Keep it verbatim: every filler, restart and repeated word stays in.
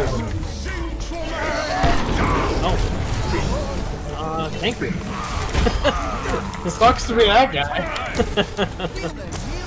Oh. Uh, thank you. This sucks to be that guy.